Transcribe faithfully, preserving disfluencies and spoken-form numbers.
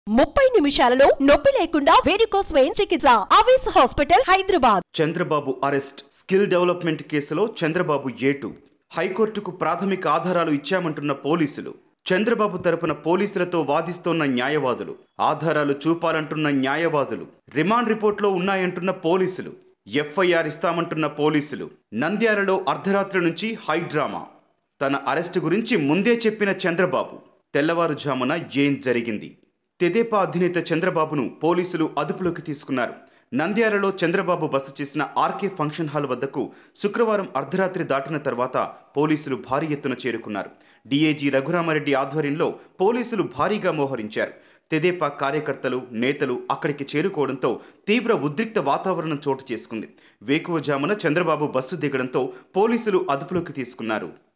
ముప్పై నిమిషాలలో నొప్పి లేకుండా వేడికోస్ స్వయం చికిత్స ఆవేశ hospital Hyderabad. Chandrababu arrest skill development కేసులో చంద్రబాబు ఏటు హైకోర్టుకు ప్రాథమిక ఆధారాలు ఇచ్చామంటున్న పోలీసులు. చంద్రబాబు తరపున పోలీసులతో వాదిస్తోన్న న్యాయవాదులు, ఆధారాలు చూపాలంటున్న న్యాయవాదులు, రిమాండ్ రిపోర్ట్లో ఉన్నాయంటున్న పోలీసులు, ఎఫ్ఐఆర్ ఇస్తామంటున్న పోలీసులు. నంద్యాలలో అర్ధరాత్రి నుంచి హై డ్రామా. తన అరెస్టు గురించి ముందే చెప్పిన చంద్రబాబు, తెల్లవారుజామున ఏం జరిగింది? తెదేపా అధినేత చంద్రబాబును పోలీసులు అదుపులోకి తీసుకున్నారు. నంద్యాలలో చంద్రబాబు బస చేసిన ఆర్కే ఫంక్షన్ హాల్ వద్దకు శుక్రవారం అర్ధరాత్రి దాటిన తర్వాత పోలీసులు భారీ ఎత్తున చేరుకున్నారు. డీఐజీ రఘురామారెడ్డి ఆధ్వర్యంలో పోలీసులు భారీగా మోహరించారు. తెదేపా కార్యకర్తలు, నేతలు అక్కడికి చేరుకోవడంతో తీవ్ర ఉద్రిక్త వాతావరణం చోటు చేసుకుంది. వేకువజామున చంద్రబాబు బస్సు దిగడంతో పోలీసులు అదుపులోకి తీసుకున్నారు.